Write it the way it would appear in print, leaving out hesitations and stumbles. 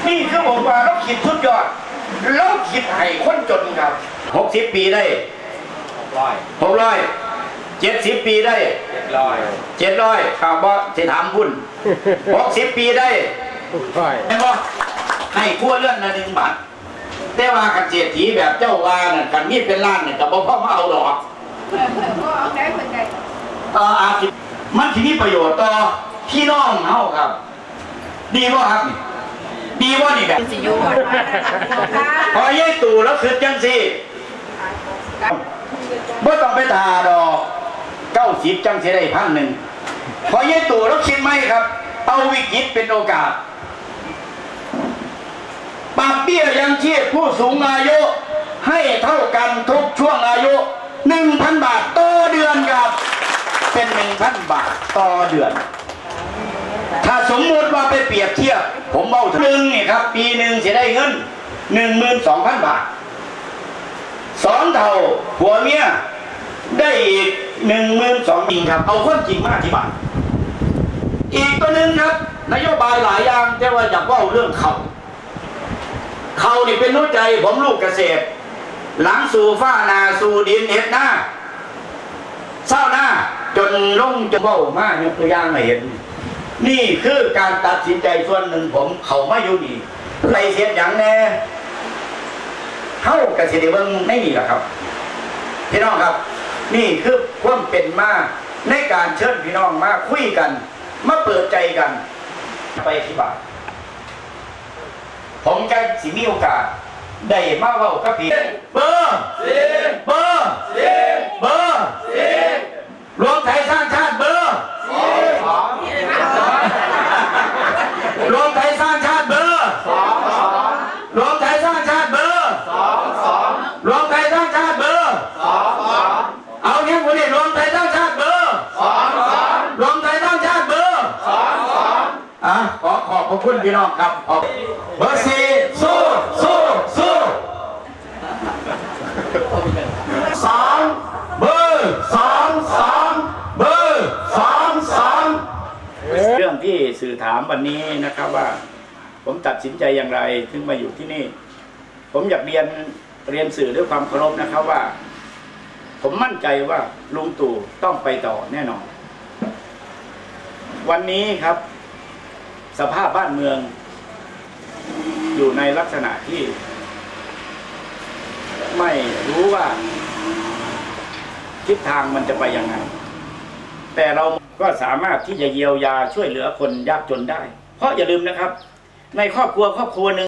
นี่คือผมว่าเราคิดสุดยอดเราคิดให้คนจนครับ60 ปีได้600 70 ปีได้700ข่าวบ่ที่ถามพุ่น60 ปีได้เห็นบ่ให้ครัวเรือนละ1 บาทแต่ว่าเกษตรถีแบบเจ้าว่านั่นกันมีเป็นล้านเนี่ยกับบ่พอมาเอาดอกอาจมันที่มีประโยชน์ต่อพี่น้องเฮาครับดีบ่ครับนี่ดีบ่นี่แบบพอยัยตู่แล้วคือจังสิบ่ต้องไปตาดอก90จังสิได้1,000พอยัยตู่แล้วคิดไหมครับเอาวิกฤตเป็นโอกาสปรับเบี้ยยังชีพผู้สูงอายุให้เท่ากันทุกช่วงอายุ 1,000 บาทต่อเดือนครับเป็น 1,000 บาทต่อเดือนถ้าสมมติว่าไปเปรียบเทียบผมเอาถึงนี่ครับปีหนึ่งจะได้เงิน 12,000 บาท2 เท่าผัวเมียได้อีก 12,000 จริงครับเอาความจริงมาอธิบายอีกตัวหนึ่งครับนโยบายหลายอย่างแต่ว่าอยากว่าเรื่องเขานี่เป็นหัวใจผมลูกเกษตรหลังสู่ฟ้านาสู่ดินเห็ดหน้าเศร้าหน้าจนลงจนเบ้ามากยกตัวอย่างมาเห็นนี่คือการตัดสินใจส่วนหนึ่งผมเขาไม่อยู่ดีไรเสียอย่างแน่เข้ากับสิริวังไม่มีหรอกครับพี่น้องครับนี่คือความเป็นมาในการเชิญพี่น้องมาคุยกันมาเปิดใจกันไปที่บ้านผมจะสิมีโอกาสได้มาเว้ากับพี่เบอร์รวมไทยสร้างชาติเบอร์รวมไทยสร้างชาติเบอร์รวมไทยสร้างชาติเบอร์รวมไทยสร้างชาติเบอร์เอาเนี่ยคนนี้รวมไทยสร้างชาติเบอร์รวมไทยสร้างชาติเบอร์ขอขอบพระคุณพี่น้องครับเบอร์4สู้2เบอร์2เบอร์2เรื่องที่สื่อถามวันนี้นะครับว่าผมตัดสินใจอย่างไรถึงมาอยู่ที่นี่ผมอยากเรียนสื่อด้วยความเคารพนะครับว่าผมมั่นใจว่าลุงตู่ต้องไปต่อแน่นอนวันนี้ครับสภาพบ้านเมืองอยู่ในลักษณะที่ไม่รู้ว่าทิศทางมันจะไปยังไงแต่เราก็สามารถที่จะเยียวยาช่วยเหลือคนยากจนได้เพราะอย่าลืมนะครับในครอบครัวหนึ่ง